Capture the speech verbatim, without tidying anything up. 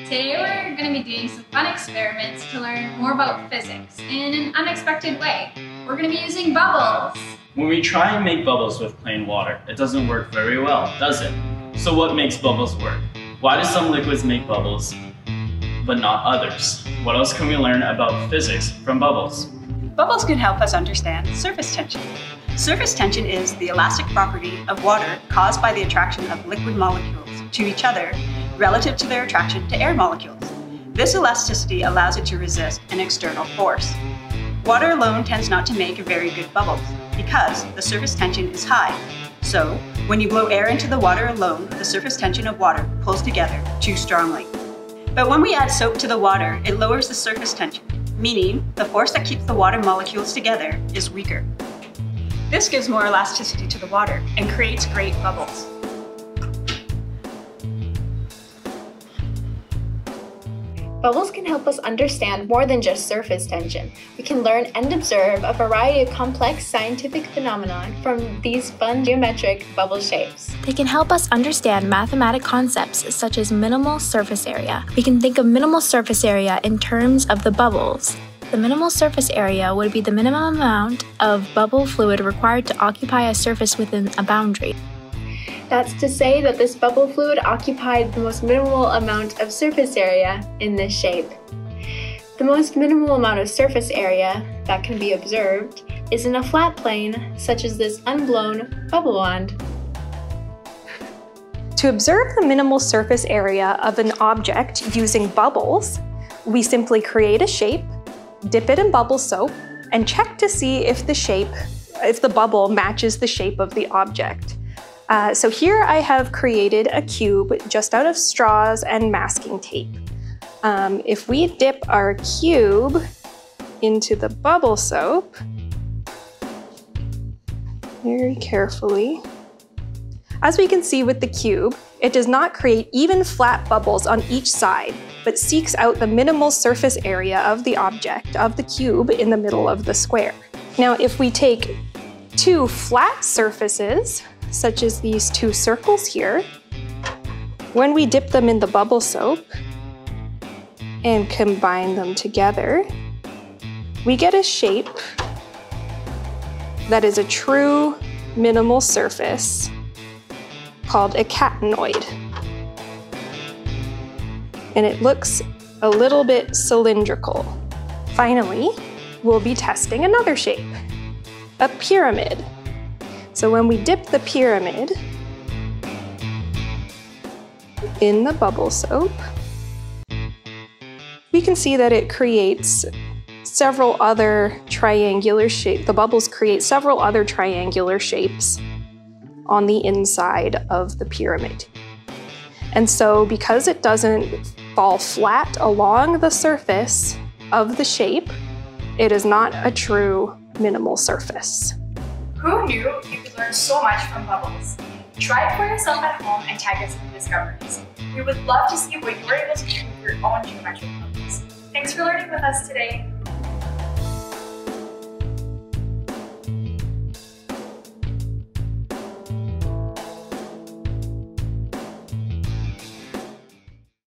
Today we're going to be doing some fun experiments to learn more about physics in an unexpected way. We're going to be using bubbles. When we try and make bubbles with plain water, it doesn't work very well, does it? So what makes bubbles work? Why do some liquids make bubbles, but not others? What else can we learn about physics from bubbles? Bubbles can help us understand surface tension. Surface tension is the elastic property of water caused by the attraction of liquid molecules to each other relative to their attraction to air molecules. This elasticity allows it to resist an external force. Water alone tends not to make very good bubbles because the surface tension is high. So, when you blow air into the water alone, the surface tension of water pulls together too strongly. But when we add soap to the water, it lowers the surface tension, meaning the force that keeps the water molecules together is weaker. This gives more elasticity to the water and creates great bubbles. Bubbles can help us understand more than just surface tension. We can learn and observe a variety of complex scientific phenomena from these fun geometric bubble shapes. They can help us understand mathematical concepts such as minimal surface area. We can think of minimal surface area in terms of the bubbles. The minimal surface area would be the minimum amount of bubble fluid required to occupy a surface within a boundary. That's to say that this bubble fluid occupied the most minimal amount of surface area in this shape. The most minimal amount of surface area that can be observed is in a flat plane, such as this unblown bubble wand. To observe the minimal surface area of an object using bubbles, we simply create a shape, dip it in bubble soap, and check to see if the shape, if the bubble matches the shape of the object. Uh, so here I have created a cube just out of straws and masking tape. Um, if we dip our cube into the bubble soap, very carefully, as we can see with the cube, it does not create even flat bubbles on each side, but seeks out the minimal surface area of the object, of the cube, in the middle of the square. Now, if we take two flat surfaces, such as these two circles here, when we dip them in the bubble soap and combine them together, we get a shape that is a true minimal surface called a catenoid. And it looks a little bit cylindrical. Finally, we'll be testing another shape, a pyramid. So when we dip the pyramid in the bubble soap, we can see that it creates several other triangular shapes. The bubbles create several other triangular shapes on the inside of the pyramid. And so because it doesn't fall flat along the surface of the shape, it is not a true minimal surface. Who knew you could learn so much from bubbles? Try it for yourself at home and tag us in the discoveries. We would love to see what you were able to do with your own geometric bubbles. Thanks for learning with us today.